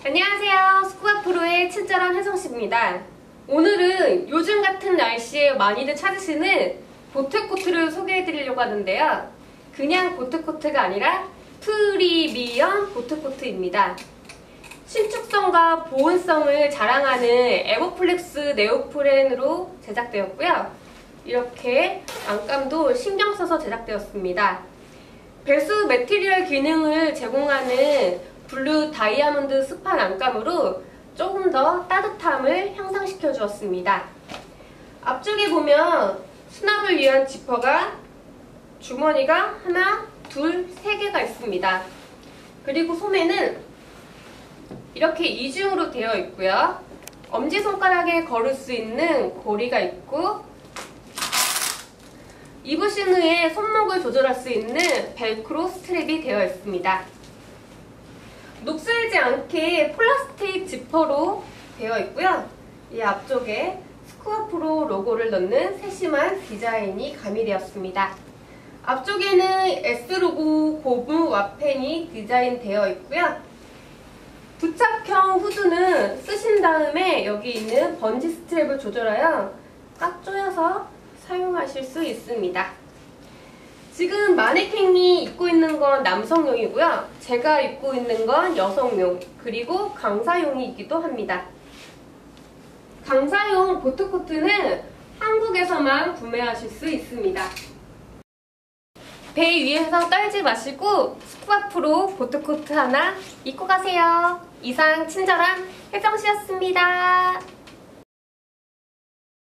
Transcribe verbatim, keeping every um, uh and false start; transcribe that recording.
안녕하세요. 스쿠버 프로의 친절한 혜성씨입니다. 오늘은 요즘 같은 날씨에 많이들 찾으시는 보트코트를 소개해드리려고 하는데요. 그냥 보트코트가 아니라 프리미엄 보트코트입니다. 신축성과 보온성을 자랑하는 에버플렉스 네오프렌으로 제작되었고요. 이렇게 안감도 신경 써서 제작되었습니다. 배수 매트리얼 기능을 제공하는 블루 다이아몬드 스판 안감으로 조금 더 따뜻함을 향상시켜 주었습니다. 앞쪽에 보면 수납을 위한 지퍼가 주머니가 하나, 둘, 세 개가 있습니다. 그리고 소매는 이렇게 이중으로 되어 있고요. 엄지손가락에 걸을 수 있는 고리가 있고 입으신 후에 손목을 조절할 수 있는 벨크로 스트랩이 되어 있습니다. 녹슬지 않게 플라스틱 지퍼로 되어 있고요. 이 앞쪽에 스쿠버 프로 로고를 넣는 세심한 디자인이 가미되었습니다. 앞쪽에는 S로고 고무 와펜이 디자인되어 있고요. 부착형 후드는 쓰신 다음에 여기 있는 번지 스트랩을 조절하여 꽉 조여서 사용하실 수 있습니다. 지금 마네킹이 입고 있는 건 남성용이고요. 제가 입고 있는 건 여성용, 그리고 강사용이기도 합니다. 강사용 보트코트는 한국에서만 구매하실 수 있습니다. 배 위에서 떨지 마시고 스쿠버 프로 보트코트 하나 입고 가세요. 이상 친절한 혜정씨였습니다.